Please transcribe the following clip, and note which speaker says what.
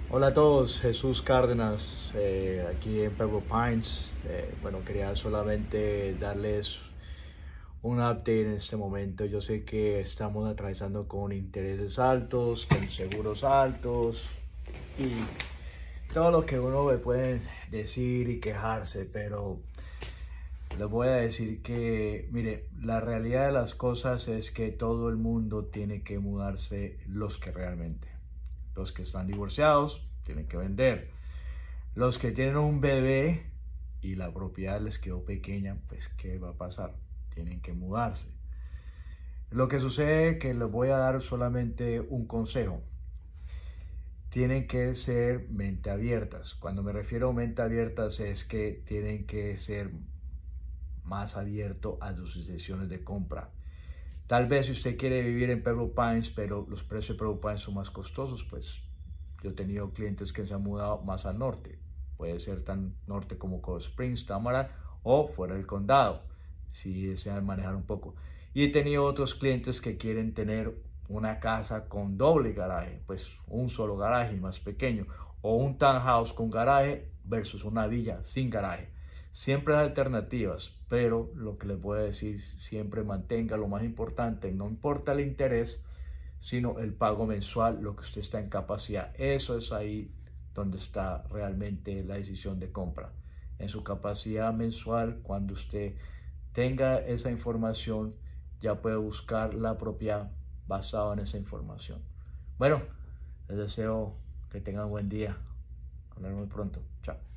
Speaker 1: Hola a todos, Jesús Cárdenas, aquí en Pebble Pines. Bueno, quería solamente darles un update en este momento. Yo sé que estamos atravesando con intereses altos, con seguros altos y todo lo que uno le puede decir y quejarse, pero les voy a decir que, mire, la realidad de las cosas es que todo el mundo tiene que mudarse, los que están divorciados tienen que vender, los que tienen un bebé y la propiedad les quedó pequeña, pues ¿qué va a pasar? Tienen que mudarse. Lo que sucede es que les voy a dar solamente un consejo. Tienen que ser mente abiertas. Cuando me refiero a mente abiertas es que tienen que ser más abiertos a sus decisiones de compra. Tal vez si usted quiere vivir en Pebble Pines, pero los precios de Pebble Pines son más costosos, pues yo he tenido clientes que se han mudado más al norte. Puede ser tan norte como Cold Springs, Tamara o fuera del condado, si desean manejar un poco. Y he tenido otros clientes que quieren tener una casa con doble garaje, pues un solo garaje más pequeño, o un townhouse con garaje versus una villa sin garaje. Siempre hay alternativas, pero lo que les voy a decir, siempre mantenga lo más importante, no importa el interés, sino el pago mensual, lo que usted está en capacidad. Eso es ahí donde está realmente la decisión de compra. En su capacidad mensual, cuando usted tenga esa información, ya puede buscar la propiedad basada en esa información. Bueno, les deseo que tengan un buen día. Hablar muy pronto. Chao.